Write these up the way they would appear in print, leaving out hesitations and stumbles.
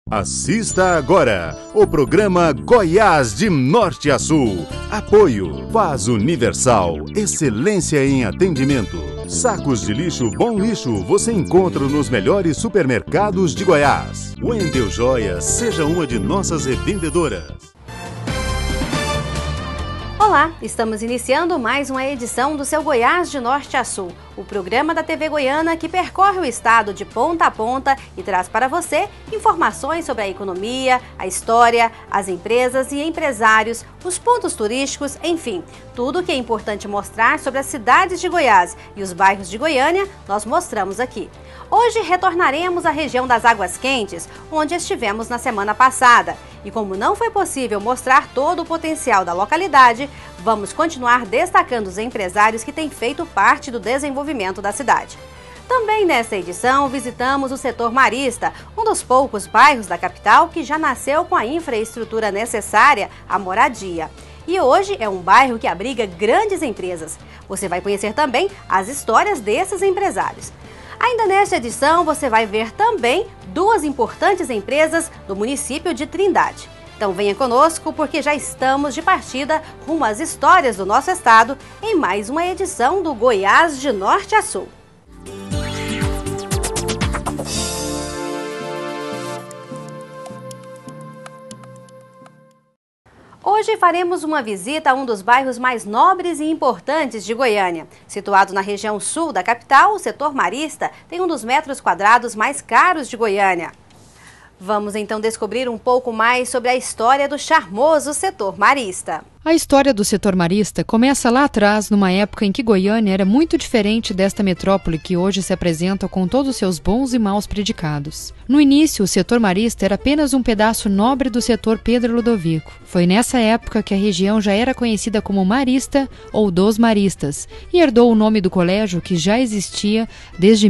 Assista agora o programa Goiás de Norte a Sul. Apoio Paz Universal, excelência em atendimento. Sacos de lixo Bom Lixo você encontra nos melhores supermercados de Goiás. Wendel Joias, seja uma de nossas revendedoras. Olá, estamos iniciando mais uma edição do seu Goiás de Norte a Sul, o programa da TV Goiana que percorre o estado de ponta a ponta e traz para você informações sobre a economia, a história, as empresas e empresários, os pontos turísticos, enfim, tudo o que é importante mostrar sobre as cidades de Goiás e os bairros de Goiânia, nós mostramos aqui. Hoje retornaremos à região das Águas Quentes, onde estivemos na semana passada. E como não foi possível mostrar todo o potencial da localidade, vamos continuar destacando os empresários que têm feito parte do desenvolvimento da cidade. Também nesta edição visitamos o setor marista, um dos poucos bairros da capital que já nasceu com a infraestrutura necessária à moradia. E hoje é um bairro que abriga grandes empresas. Você vai conhecer também as histórias desses empresários. Ainda nesta edição você vai ver também duas importantes empresas do município de Trindade. Então venha conosco porque já estamos de partida rumo às histórias do nosso estado em mais uma edição do Goiás de Norte a Sul. Hoje faremos uma visita a um dos bairros mais nobres e importantes de Goiânia. Situado na região sul da capital, o setor marista tem um dos metros quadrados mais caros de Goiânia. Vamos então descobrir um pouco mais sobre a história do charmoso setor marista. A história do setor marista começa lá atrás, numa época em que Goiânia era muito diferente desta metrópole que hoje se apresenta com todos os seus bons e maus predicados. No início, o setor marista era apenas um pedaço nobre do setor Pedro Ludovico. Foi nessa época que a região já era conhecida como Marista ou dos Maristas e herdou o nome do colégio que já existia desde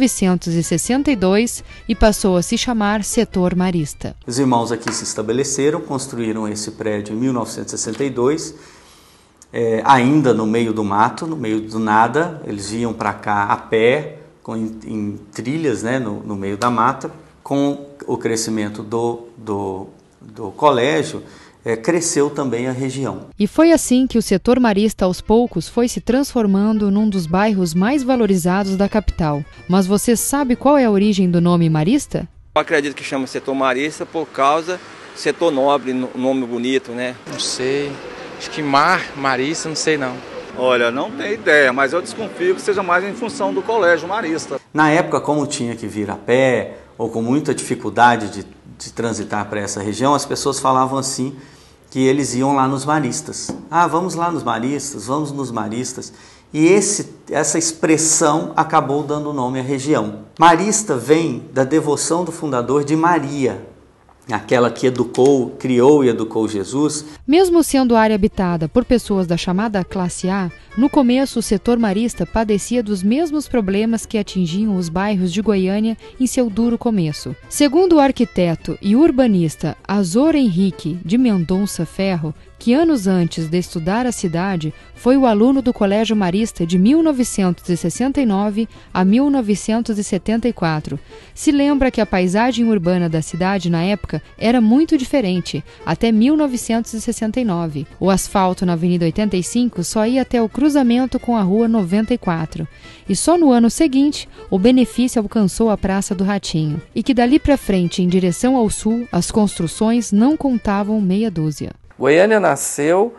1962 e passou a se chamar Setor Marista. Os irmãos aqui se estabeleceram, construíram esse prédio em 1962, ainda no meio do mato, no meio do nada. Eles iam para cá a pé, em trilhas, né, no meio da mata. Com o crescimento do colégio, cresceu também a região. E foi assim que o setor marista aos poucos foi se transformando num dos bairros mais valorizados da capital. Mas você sabe qual é a origem do nome marista? Eu acredito que chama setor marista por causa setor nobre, nome bonito, né? Não sei, acho que marista, não sei não. Olha, não tenho ideia, mas eu desconfio que seja mais em função do colégio marista. Na época, como tinha que vir a pé, ou com muita dificuldade de transitar para essa região, as pessoas falavam assim, que eles iam lá nos maristas. Ah, vamos lá nos maristas, vamos nos maristas. E essa expressão acabou dando nome à região. Marista vem da devoção do fundador de Maria, aquela que criou e educou Jesus. Mesmo sendo área habitada por pessoas da chamada classe A, no começo o setor marista padecia dos mesmos problemas que atingiam os bairros de Goiânia em seu duro começo. Segundo o arquiteto e urbanista Azor Henrique de Mendonça Ferro, que anos antes de estudar a cidade, foi o aluno do Colégio Marista de 1969 a 1974. Se lembra que a paisagem urbana da cidade na época era muito diferente, até 1969. O asfalto na Avenida 85 só ia até o cruzamento com a Rua 94. E só no ano seguinte, o benefício alcançou a Praça do Ratinho. E que dali para frente, em direção ao sul, as construções não contavam meia dúzia. Goiânia nasceu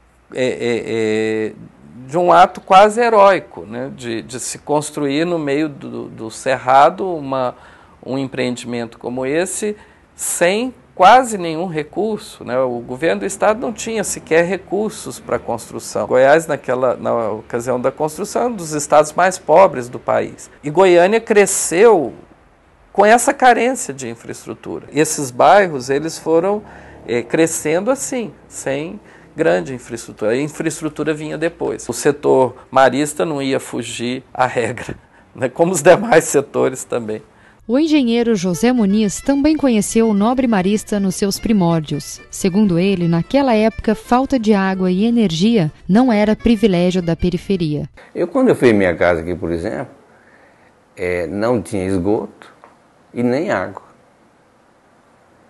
de um ato quase heróico, né? de se construir no meio do cerrado um empreendimento como esse, sem quase nenhum recurso, né? O governo do estado não tinha sequer recursos para a construção. Goiás, na ocasião da construção, é um dos estados mais pobres do país. E Goiânia cresceu com essa carência de infraestrutura. E esses bairros, eles foram crescendo assim, sem grande infraestrutura. A infraestrutura vinha depois. O setor marista não ia fugir à regra, né? Como os demais setores também. O engenheiro José Muniz também conheceu o nobre marista nos seus primórdios. Segundo ele, naquela época, falta de água e energia não era privilégio da periferia. Quando eu fiz minha casa aqui, por exemplo, não tinha esgoto e nem água.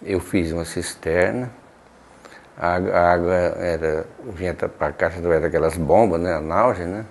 eu fiz uma cisterna, a água vinha para cá através daquelas bombas, né, a náusea, né?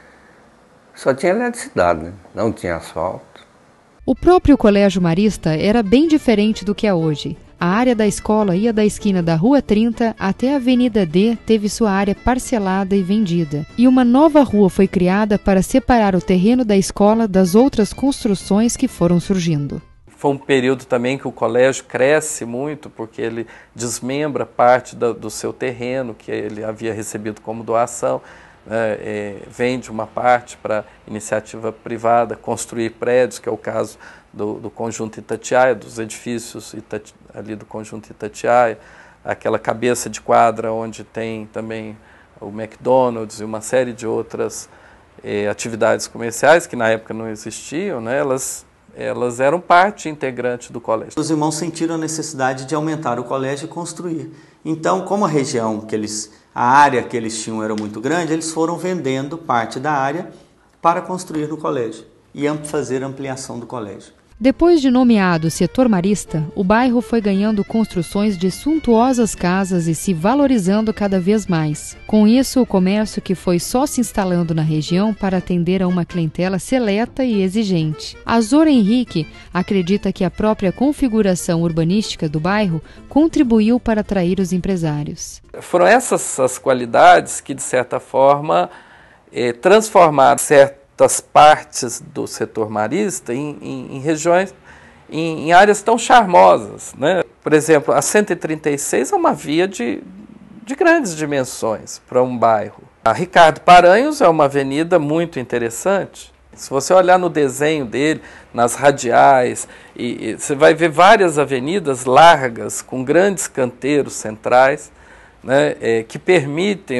Só tinha eletricidade, né? Não tinha asfalto. O próprio Colégio Marista era bem diferente do que é hoje. A área da escola ia da esquina da Rua 30 até a Avenida D, teve sua área parcelada e vendida. E uma nova rua foi criada para separar o terreno da escola das outras construções que foram surgindo. Foi um período também que o colégio cresce muito, porque ele desmembra parte do seu terreno que ele havia recebido como doação, vende uma parte para iniciativa privada, construir prédios, que é o caso do Conjunto Itatiaia, dos edifícios ali do Conjunto Itatiaia, aquela cabeça de quadra onde tem também o McDonald's e uma série de outras atividades comerciais que na época não existiam, né? Elas eram parte integrante do colégio. Os irmãos sentiram a necessidade de aumentar o colégio e construir. Então, como a região a área que eles tinham era muito grande, eles foram vendendo parte da área para construir no colégio e fazer a ampliação do colégio. Depois de nomeado setor marista, o bairro foi ganhando construções de suntuosas casas e se valorizando cada vez mais. Com isso, o comércio que foi só se instalando na região para atender a uma clientela seleta e exigente. Azor Henrique acredita que a própria configuração urbanística do bairro contribuiu para atrair os empresários. Foram essas as qualidades que, de certa forma, transformaram das partes do setor marista em regiões, em áreas tão charmosas, né? Por exemplo, a 136 é uma via de grandes dimensões para um bairro. A Ricardo Paranhos é uma avenida muito interessante. Se você olhar no desenho dele, nas radiais, você vai ver várias avenidas largas, com grandes canteiros centrais, né, que permitem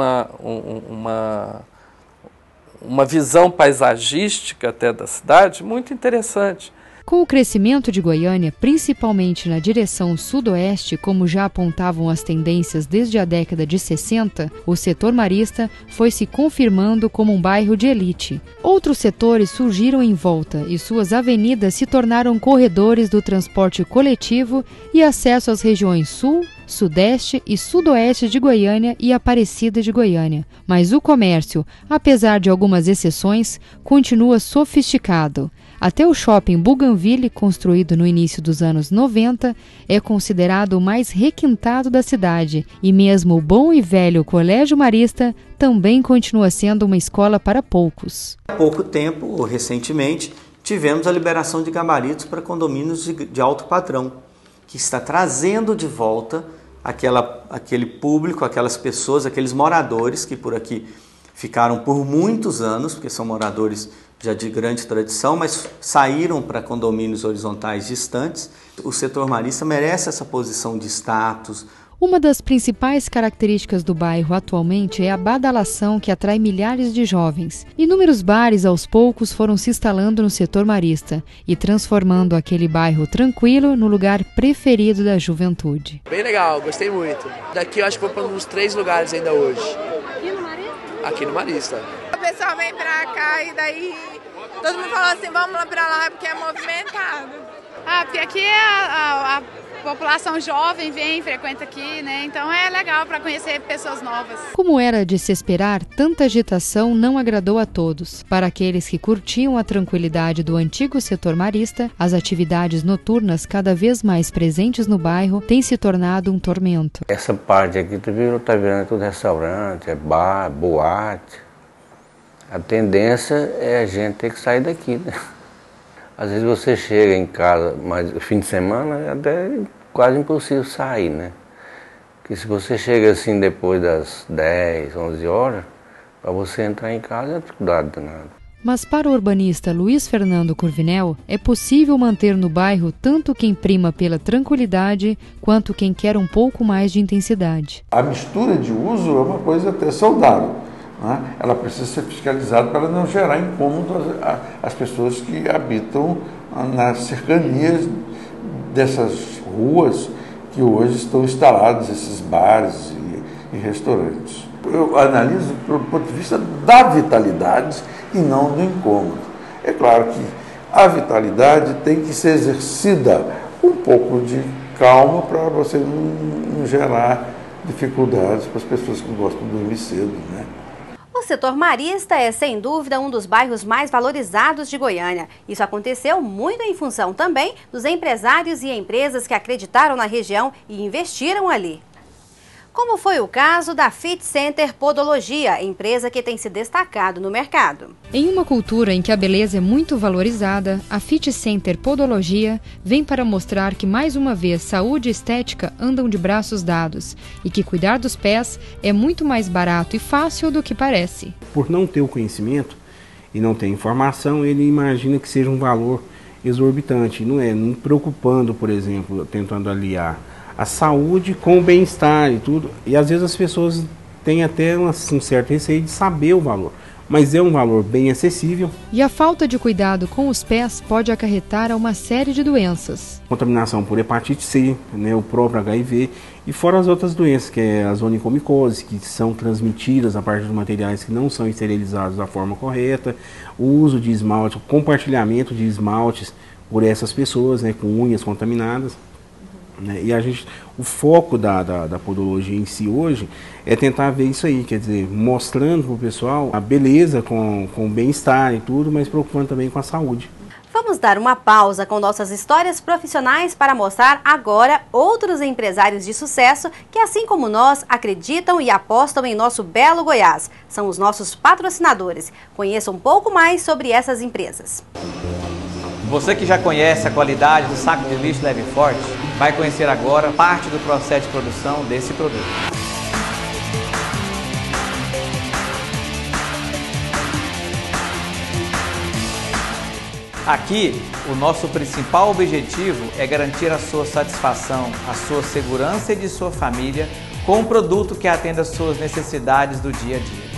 uma visão paisagística até da cidade muito interessante. Com o crescimento de Goiânia, principalmente na direção sudoeste, como já apontavam as tendências desde a década de 60, o setor marista foi se confirmando como um bairro de elite. Outros setores surgiram em volta e suas avenidas se tornaram corredores do transporte coletivo e acesso às regiões sul, sudeste e sudoeste de Goiânia e Aparecida de Goiânia. Mas o comércio, apesar de algumas exceções, continua sofisticado. Até o shopping Bougainville, construído no início dos anos 90, é considerado o mais requintado da cidade, e mesmo o bom e velho Colégio Marista também continua sendo uma escola para poucos. Há pouco tempo, ou recentemente, tivemos a liberação de gabaritos para condomínios de alto padrão, que está trazendo de volta aquele público, aquelas pessoas, aqueles moradores que por aqui ficaram por muitos anos, porque são moradores já de grande tradição, mas saíram para condomínios horizontais distantes. O setor marista merece essa posição de status. Uma das principais características do bairro atualmente é a badalação que atrai milhares de jovens. Inúmeros bares aos poucos foram se instalando no setor marista e transformando aquele bairro tranquilo no lugar preferido da juventude. Bem legal, gostei muito. Daqui eu acho que vou para uns 3 lugares ainda hoje. Aqui no Marista? Aqui no Marista. O pessoal vem pra cá e daí todo mundo fala assim, vamos lá pra lá porque é movimentado. Porque aqui a população jovem vem, frequenta aqui, né? Então é legal para conhecer pessoas novas. Como era de se esperar, tanta agitação não agradou a todos. Para aqueles que curtiam a tranquilidade do antigo setor marista, as atividades noturnas cada vez mais presentes no bairro têm se tornado um tormento. Essa parte aqui tá virando tudo restaurante, é bar, boate. A tendência é a gente ter que sair daqui, né? Às vezes você chega em casa, mas fim de semana é até quase impossível sair, né? Porque se você chega assim depois das 10, 11 horas, para você entrar em casa é dificuldade danada. Mas para o urbanista Luiz Fernando Curvinel, é possível manter no bairro tanto quem prima pela tranquilidade, quanto quem quer um pouco mais de intensidade. A mistura de uso é uma coisa até saudável. Ela precisa ser fiscalizada para não gerar incômodo às pessoas que habitam nas cercanias dessas ruas que hoje estão instalados esses bares e restaurantes. Eu analiso do ponto de vista da vitalidade e não do incômodo. É claro que a vitalidade tem que ser exercida com um pouco de calma para você não gerar dificuldades para as pessoas que gostam de dormir cedo, né? O setor marista é, sem dúvida, um dos bairros mais valorizados de Goiânia. Isso aconteceu muito em função também dos empresários e empresas que acreditaram na região e investiram ali. Como foi o caso da Fit Center Podologia, empresa que tem se destacado no mercado. Em uma cultura em que a beleza é muito valorizada, a Fit Center Podologia vem para mostrar que, mais uma vez, saúde e estética andam de braços dados e que cuidar dos pés é muito mais barato e fácil do que parece. Por não ter o conhecimento e não ter informação, ele imagina que seja um valor exorbitante, não preocupando, por exemplo, tentando aliar a saúde com o bem-estar e tudo, e às vezes as pessoas têm até um certo receio de saber o valor, mas é um valor bem acessível. E a falta de cuidado com os pés pode acarretar a uma série de doenças. Contaminação por hepatite C, né, o próprio HIV, e fora as outras doenças, que é a zoonocomicose, que são transmitidas a partir de materiais que não são esterilizados da forma correta, o uso de esmalte, o compartilhamento de esmaltes por essas pessoas, né, com unhas contaminadas. E o foco da podologia em si hoje é tentar ver isso aí, quer dizer, mostrando para o pessoal a beleza com o bem-estar e tudo, mas preocupando também com a saúde. Vamos dar uma pausa com nossas histórias profissionais para mostrar agora outros empresários de sucesso que, assim como nós, acreditam e apostam em nosso belo Goiás. São os nossos patrocinadores. Conheça um pouco mais sobre essas empresas. Você que já conhece a qualidade do saco de lixo leve e forte, vai conhecer agora parte do processo de produção desse produto. Aqui, o nosso principal objetivo é garantir a sua satisfação, a sua segurança e de sua família com um produto que atenda às suas necessidades do dia a dia.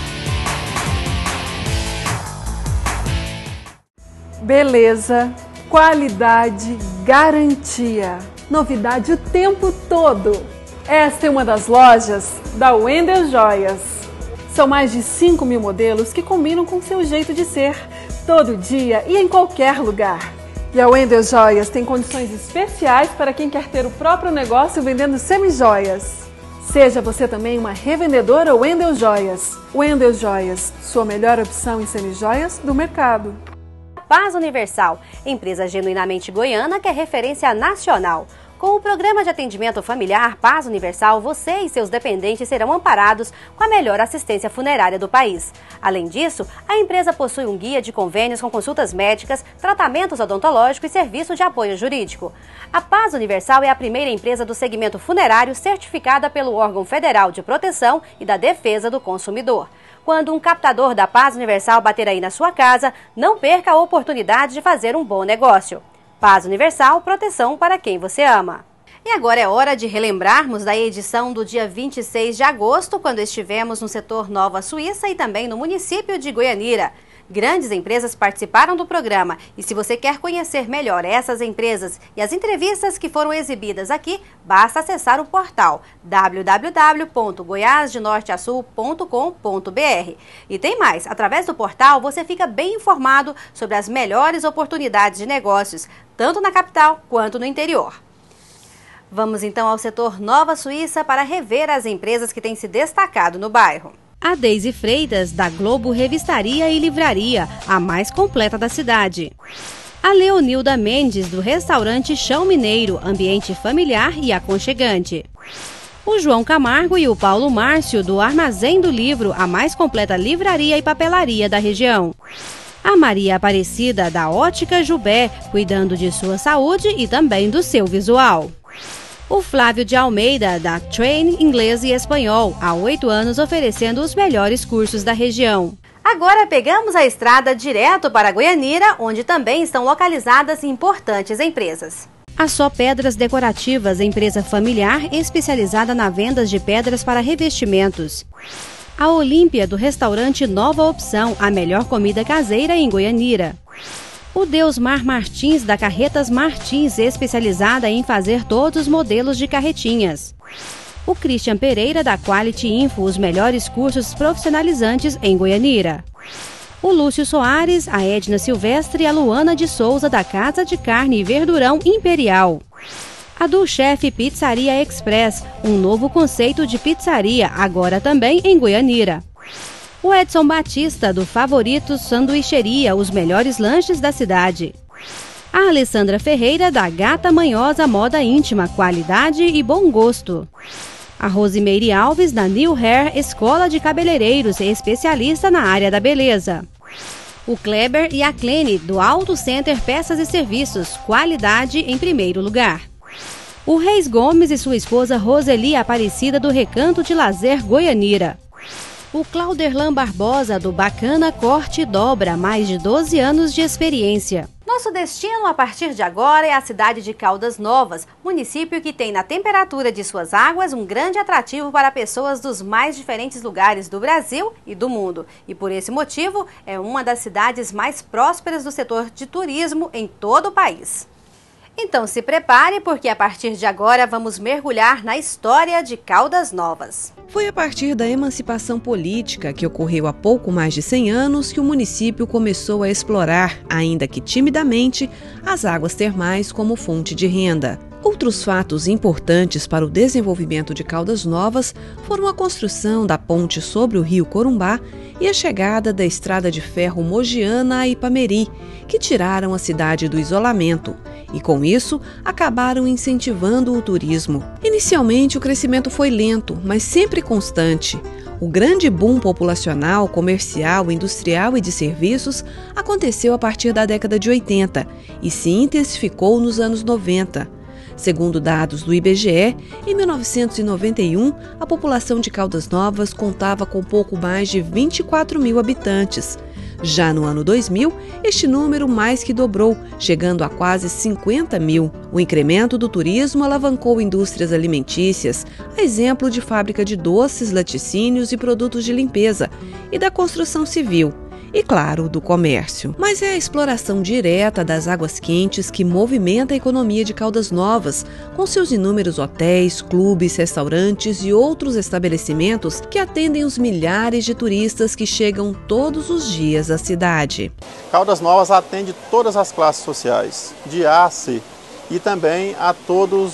Beleza, qualidade, garantia, novidade o tempo todo. Esta é uma das lojas da Wendel Joias. São mais de 5.000 modelos que combinam com seu jeito de ser, todo dia e em qualquer lugar. E a Wendel Joias tem condições especiais para quem quer ter o próprio negócio vendendo semijoias. Seja você também uma revendedora Wendel Joias. Wendel Joias, sua melhor opção em semijoias do mercado. Paz Universal, empresa genuinamente goiana que é referência nacional. Com o programa de atendimento familiar Paz Universal, você e seus dependentes serão amparados com a melhor assistência funerária do país. Além disso, a empresa possui um guia de convênios com consultas médicas, tratamentos odontológicos e serviço de apoio jurídico. A Paz Universal é a primeira empresa do segmento funerário certificada pelo órgão federal de proteção e da defesa do consumidor. Quando um captador da Paz Universal bater aí na sua casa, não perca a oportunidade de fazer um bom negócio. Paz Universal, proteção para quem você ama. E agora é hora de relembrarmos da edição do dia 26 de agosto, quando estivemos no setor Nova Suíça e também no município de Goianira. Grandes empresas participaram do programa e se você quer conhecer melhor essas empresas e as entrevistas que foram exibidas aqui, basta acessar o portal www.goiasdenorteasul.com.br. E tem mais, através do portal você fica bem informado sobre as melhores oportunidades de negócios, tanto na capital quanto no interior. Vamos então ao setor Nova Suíça para rever as empresas que têm se destacado no bairro. A Deise Freitas, da Globo Revistaria e Livraria, a mais completa da cidade. A Leonilda Mendes, do restaurante Chão Mineiro, ambiente familiar e aconchegante. O João Camargo e o Paulo Márcio, do Armazém do Livro, a mais completa livraria e papelaria da região. A Maria Aparecida, da Ótica Jubé, cuidando de sua saúde e também do seu visual. O Flávio de Almeida, da Train Inglês e Espanhol, há 8 anos oferecendo os melhores cursos da região. Agora pegamos a estrada direto para Goianira, onde também estão localizadas importantes empresas. A Só Pedras Decorativas, empresa familiar especializada na venda de pedras para revestimentos. A Olímpia, do restaurante Nova Opção, a melhor comida caseira em Goianira. O Deusmar Martins, da Carretas Martins, especializada em fazer todos os modelos de carretinhas. O Christian Pereira, da Quality Info, os melhores cursos profissionalizantes em Goianira. O Lúcio Soares, a Edna Silvestre e a Luana de Souza, da Casa de Carne e Verdurão Imperial. A do Chefe Pizzaria Express, um novo conceito de pizzaria, agora também em Goianira. O Edson Batista, do Favoritos Sanduicheria, os melhores lanches da cidade. A Alessandra Ferreira, da Gata Manhosa Moda Íntima, qualidade e bom gosto. A Rosimeire Alves, da New Hair Escola de Cabeleireiros, especialista na área da beleza. O Kleber e a Clene, do Auto Center Peças e Serviços, qualidade em primeiro lugar. O Reis Gomes e sua esposa Roseli Aparecida, do Recanto de Lazer Goianira. O Clauderlan Barbosa, do Bacana Corte e Dobra, mais de 12 anos de experiência. Nosso destino a partir de agora é a cidade de Caldas Novas, município que tem na temperatura de suas águas um grande atrativo para pessoas dos mais diferentes lugares do Brasil e do mundo. E por esse motivo é uma das cidades mais prósperas do setor de turismo em todo o país. Então se prepare, porque a partir de agora vamos mergulhar na história de Caldas Novas. Foi a partir da emancipação política, que ocorreu há pouco mais de 100 anos, que o município começou a explorar, ainda que timidamente, as águas termais como fonte de renda. Outros fatos importantes para o desenvolvimento de Caldas Novas foram a construção da ponte sobre o rio Corumbá e a chegada da estrada de ferro Mogiana a Ipameri, que tiraram a cidade do isolamento e, com isso, acabaram incentivando o turismo. Inicialmente, o crescimento foi lento, mas sempre constante. O grande boom populacional, comercial, industrial e de serviços aconteceu a partir da década de 80 e se intensificou nos anos 90. Segundo dados do IBGE, em 1991, a população de Caldas Novas contava com pouco mais de 24 mil habitantes. Já no ano 2000, este número mais que dobrou, chegando a quase 50 mil. O incremento do turismo alavancou indústrias alimentícias, a exemplo de fábrica de doces, laticínios e produtos de limpeza, e da construção civil. E, claro, do comércio. Mas é a exploração direta das águas quentes que movimenta a economia de Caldas Novas, com seus inúmeros hotéis, clubes, restaurantes e outros estabelecimentos que atendem os milhares de turistas que chegam todos os dias à cidade. Caldas Novas atende todas as classes sociais, de A a C, e também a todas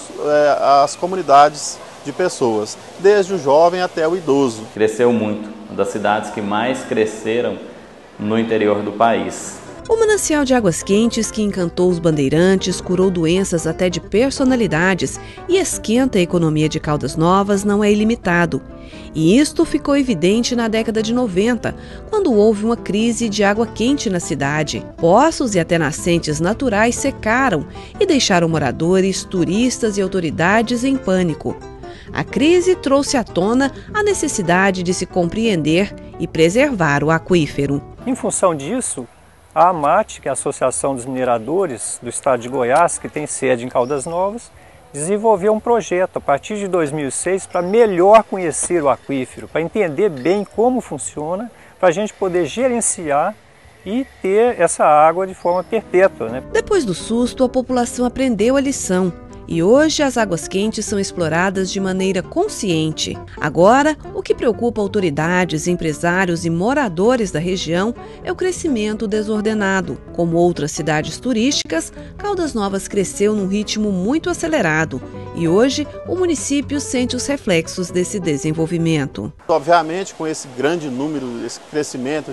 as comunidades de pessoas, desde o jovem até o idoso. Cresceu muito, uma das cidades que mais cresceram no interior do país. O manancial de águas quentes que encantou os bandeirantes, curou doenças até de personalidades e esquenta a economia de Caldas Novas não é ilimitado. E isto ficou evidente na década de 90, quando houve uma crise de água quente na cidade. Poços e até nascentes naturais secaram e deixaram moradores, turistas e autoridades em pânico. A crise trouxe à tona a necessidade de se compreender e preservar o aquífero. Em função disso, a AMAT, que é a Associação dos Mineradores do Estado de Goiás, que tem sede em Caldas Novas, desenvolveu um projeto a partir de 2006 para melhor conhecer o aquífero, para entender bem como funciona, para a gente poder gerenciar e ter essa água de forma perpétua, né? Depois do susto, a população aprendeu a lição. E hoje as águas quentes são exploradas de maneira consciente. Agora, o que preocupa autoridades, empresários e moradores da região é o crescimento desordenado. Como outras cidades turísticas, Caldas Novas cresceu num ritmo muito acelerado e hoje o município sente os reflexos desse desenvolvimento. Obviamente, com esse grande número, esse crescimento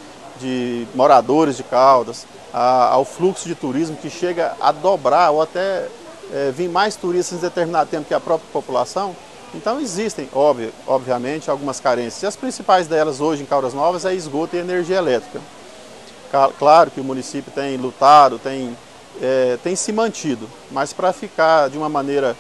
de moradores de Caldas, ao fluxo de turismo que chega a dobrar ou até vir mais turistas em determinado tempo que a própria população, então existem, obviamente, algumas carências. E as principais delas hoje em Caldas Novas é esgoto e energia elétrica. Claro que o município tem lutado, tem se mantido, mas para ficar de uma maneira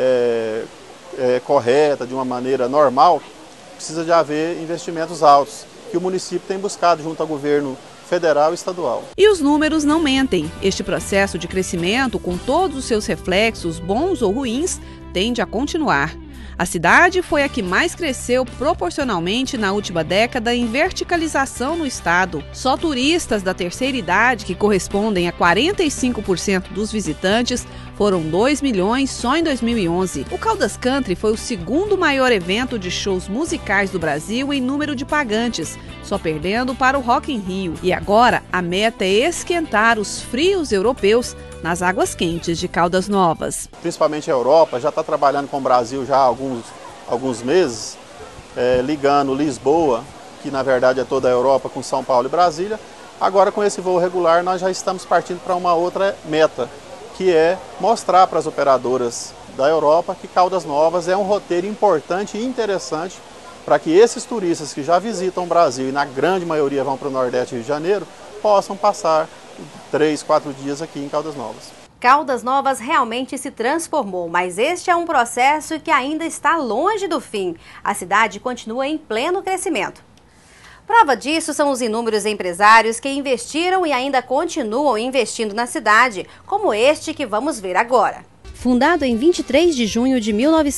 correta, de uma maneira normal, precisa de haver investimentos altos, que o município tem buscado junto ao governo federal e estadual. E os números não mentem. Este processo de crescimento, com todos os seus reflexos, bons ou ruins, tende a continuar. A cidade foi a que mais cresceu proporcionalmente na última década em verticalização no estado. Só turistas da terceira idade, que correspondem a 45% dos visitantes, foram 2 milhões só em 2011. O Caldas Country foi o segundo maior evento de shows musicais do Brasil em número de pagantes, só perdendo para o Rock in Rio. E agora a meta é esquentar os frios europeus nas águas quentes de Caldas Novas. Principalmente a Europa já está trabalhando com o Brasil já há alguns meses, ligando Lisboa, que na verdade é toda a Europa, com São Paulo e Brasília. Agora com esse voo regular nós já estamos partindo para uma outra meta, que é mostrar para as operadoras da Europa que Caldas Novas é um roteiro importante e interessante para que esses turistas que já visitam o Brasil e na grande maioria vão para o Nordeste e Rio de Janeiro, possam passar 3, 4 dias aqui em Caldas Novas. Caldas Novas realmente se transformou, mas este é um processo que ainda está longe do fim. A cidade continua em pleno crescimento. Prova disso são os inúmeros empresários que investiram e ainda continuam investindo na cidade, como este que vamos ver agora. Fundado em 23 de junho de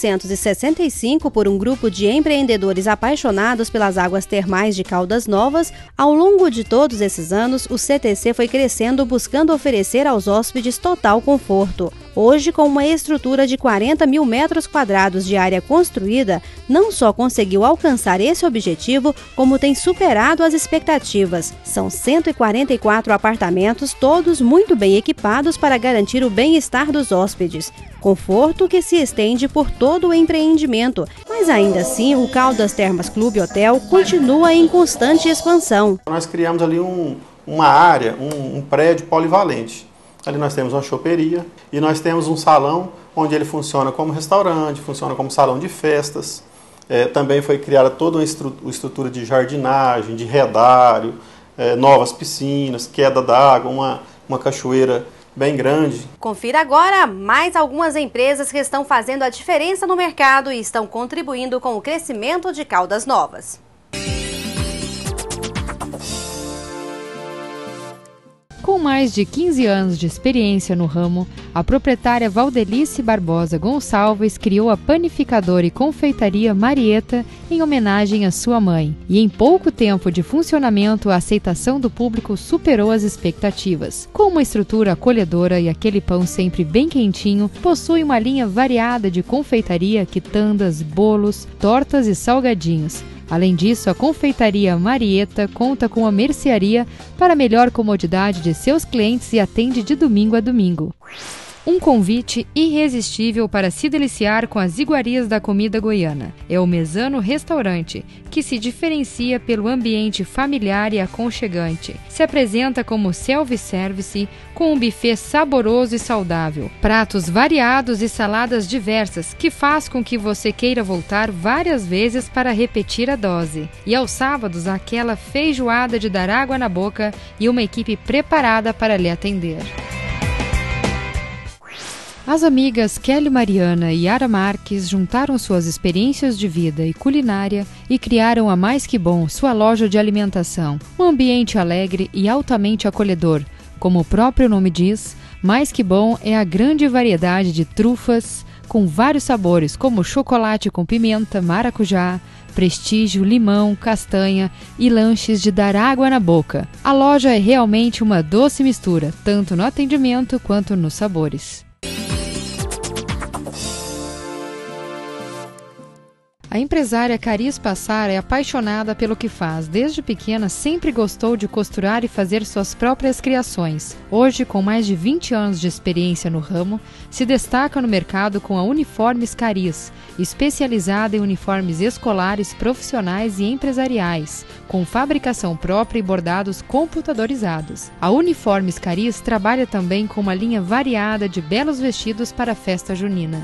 1965 por um grupo de empreendedores apaixonados pelas águas termais de Caldas Novas, ao longo de todos esses anos, o CTC foi crescendo buscando oferecer aos hóspedes total conforto. Hoje, com uma estrutura de 40 mil metros quadrados de área construída, não só conseguiu alcançar esse objetivo, como tem superado as expectativas. São 144 apartamentos, todos muito bem equipados para garantir o bem-estar dos hóspedes. Conforto que se estende por todo o empreendimento, mas ainda assim o Caldas Termas Clube Hotel continua em constante expansão. Nós criamos ali uma área, um prédio polivalente. Ali nós temos uma choperia e nós temos um salão onde ele funciona como restaurante, funciona como salão de festas. Também foi criada toda uma estrutura de jardinagem, de redário, novas piscinas, queda d'água, uma cachoeira bem grande. Confira agora mais algumas empresas que estão fazendo a diferença no mercado e estão contribuindo com o crescimento de Caldas Novas. Com mais de 15 anos de experiência no ramo, a proprietária Valdelice Barbosa Gonçalves criou a panificadora e confeitaria Marieta em homenagem à sua mãe. E em pouco tempo de funcionamento, a aceitação do público superou as expectativas. Com uma estrutura acolhedora e aquele pão sempre bem quentinho, possui uma linha variada de confeitaria, quitandas, bolos, tortas e salgadinhos. Além disso, a confeitaria Marieta conta com a mercearia para melhor comodidade de seus clientes e atende de domingo a domingo. Um convite irresistível para se deliciar com as iguarias da comida goiana. É o Mesano Restaurante, que se diferencia pelo ambiente familiar e aconchegante. Se apresenta como self-service, com um buffet saboroso e saudável, pratos variados e saladas diversas, que faz com que você queira voltar várias vezes para repetir a dose. E aos sábados, aquela feijoada de dar água na boca e uma equipe preparada para lhe atender. As amigas Kelly Mariana e Yara Marques juntaram suas experiências de vida e culinária e criaram a Mais Que Bom, sua loja de alimentação. Um ambiente alegre e altamente acolhedor. Como o próprio nome diz, Mais Que Bom é a grande variedade de trufas com vários sabores, como chocolate com pimenta, maracujá, prestígio, limão, castanha e lanches de dar água na boca. A loja é realmente uma doce mistura, tanto no atendimento quanto nos sabores. A empresária Caris Passar é apaixonada pelo que faz. Desde pequena, sempre gostou de costurar e fazer suas próprias criações. Hoje, com mais de 20 anos de experiência no ramo, se destaca no mercado com a Uniformes Caris, especializada em uniformes escolares, profissionais e empresariais, com fabricação própria e bordados computadorizados. A Uniformes Caris trabalha também com uma linha variada de belos vestidos para a festa junina.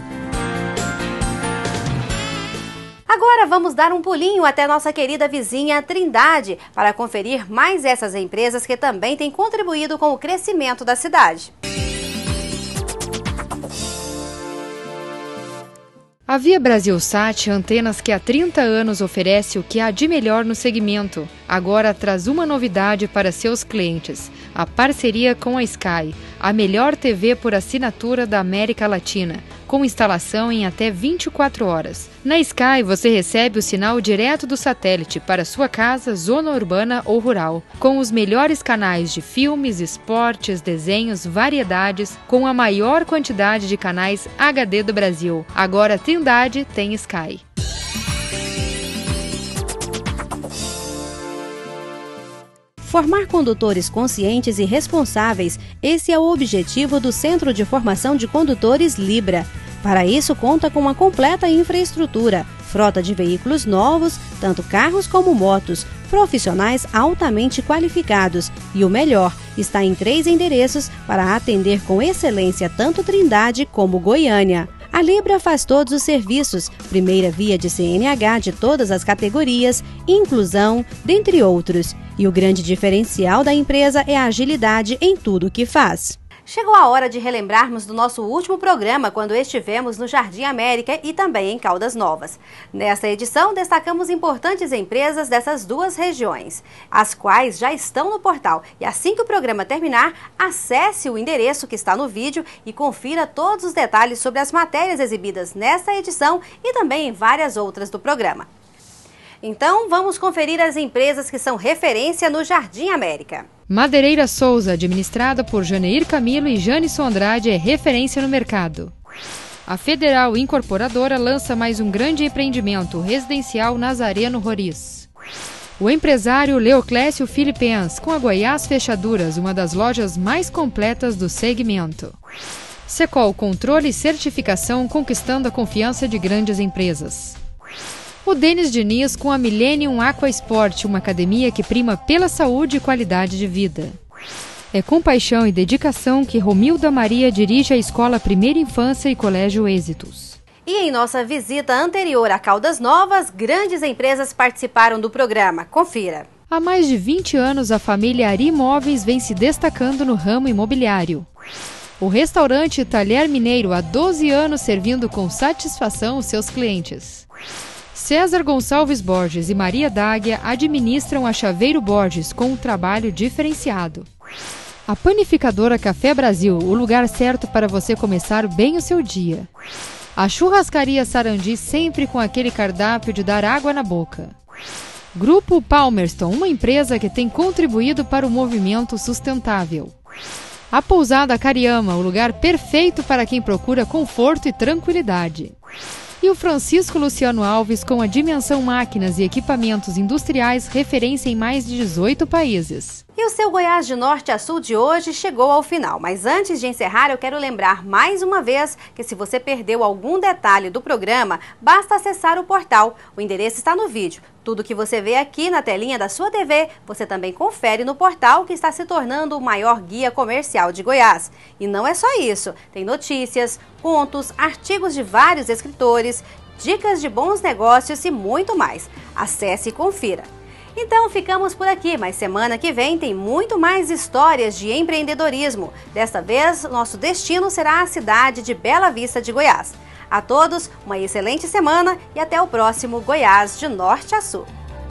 Agora vamos dar um pulinho até nossa querida vizinha Trindade para conferir mais essas empresas que também têm contribuído com o crescimento da cidade. A Via Brasilsat, antenas que há 30 anos oferece o que há de melhor no segmento. agora traz uma novidade para seus clientes: a parceria com a Sky, a melhor TV por assinatura da América Latina, com instalação em até 24 horas. Na Sky, você recebe o sinal direto do satélite para sua casa, zona urbana ou rural, com os melhores canais de filmes, esportes, desenhos, variedades, com a maior quantidade de canais HD do Brasil. Agora Trindade tem Sky. Formar condutores conscientes e responsáveis, esse é o objetivo do Centro de Formação de Condutores Libra. Para isso, conta com uma completa infraestrutura, frota de veículos novos, tanto carros como motos, profissionais altamente qualificados e o melhor, está em 3 endereços para atender com excelência tanto Trindade como Goiânia. A Libra faz todos os serviços, primeira via de CNH de todas as categorias, inclusão, dentre outros. E o grande diferencial da empresa é a agilidade em tudo o que faz. Chegou a hora de relembrarmos do nosso último programa, quando estivemos no Jardim América e também em Caldas Novas. Nesta edição, destacamos importantes empresas dessas duas regiões, as quais já estão no portal. E assim que o programa terminar, acesse o endereço que está no vídeo e confira todos os detalhes sobre as matérias exibidas nesta edição e também em várias outras do programa. Então, vamos conferir as empresas que são referência no Jardim América. Madeireira Souza, administrada por Janeir Camilo e Janisson Andrade, é referência no mercado. A Federal Incorporadora lança mais um grande empreendimento residencial Nazareno Roriz. O empresário Leoclésio Filipens, com a Goiás Fechaduras, uma das lojas mais completas do segmento. Secol Controle e Certificação, conquistando a confiança de grandes empresas. O Denis Diniz com a Millennium Aquasport, uma academia que prima pela saúde e qualidade de vida. É com paixão e dedicação que Romilda Maria dirige a Escola Primeira Infância e Colégio Êxitos. E em nossa visita anterior a Caldas Novas, grandes empresas participaram do programa. Confira. Há mais de 20 anos, a família Ari Imóveis vem se destacando no ramo imobiliário. O restaurante Talher Mineiro, há 12 anos, servindo com satisfação os seus clientes. César Gonçalves Borges e Maria Dáguia administram a Chaveiro Borges com um trabalho diferenciado. A panificadora Café Brasil, o lugar certo para você começar bem o seu dia. A churrascaria Sarandi, sempre com aquele cardápio de dar água na boca. Grupo Palmerston, uma empresa que tem contribuído para o movimento sustentável. A pousada Cariama, o lugar perfeito para quem procura conforto e tranquilidade. E o Francisco Luciano Alves com a Dimensão Máquinas e Equipamentos Industriais, referência em mais de 18 países. E o seu Goiás de Norte a Sul de hoje chegou ao final, mas antes de encerrar eu quero lembrar mais uma vez que se você perdeu algum detalhe do programa, basta acessar o portal. O endereço está no vídeo. Tudo que você vê aqui na telinha da sua TV, você também confere no portal, que está se tornando o maior guia comercial de Goiás. E não é só isso, tem notícias, contos, artigos de vários escritores, dicas de bons negócios e muito mais. Acesse e confira. Então ficamos por aqui, mas semana que vem tem muito mais histórias de empreendedorismo. Desta vez, nosso destino será a cidade de Bela Vista de Goiás. A todos, uma excelente semana e até o próximo Goiás de Norte a Sul.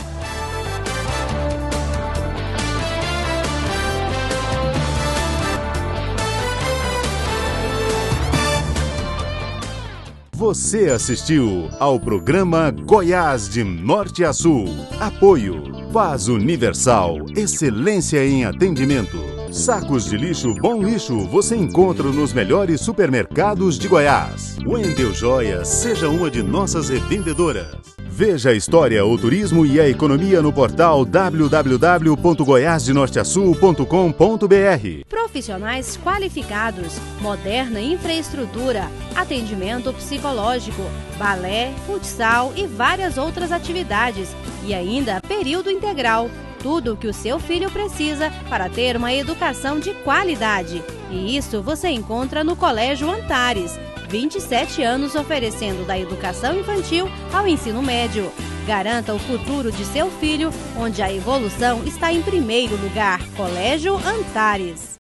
Você assistiu ao programa Goiás de Norte a Sul. Apoio Paz Universal, excelência em atendimento. Sacos de lixo Bom Lixo você encontra nos melhores supermercados de Goiás. Wendel Joias, seja uma de nossas revendedoras. Veja a história, o turismo e a economia no portal www.goiasdenorteasul.com.br. Profissionais qualificados, moderna infraestrutura, atendimento psicológico, balé, futsal e várias outras atividades. E ainda período integral. Tudo o que o seu filho precisa para ter uma educação de qualidade. E isso você encontra no Colégio Antares. 27 anos oferecendo da educação infantil ao ensino médio. Garanta o futuro de seu filho, onde a evolução está em primeiro lugar. Colégio Antares.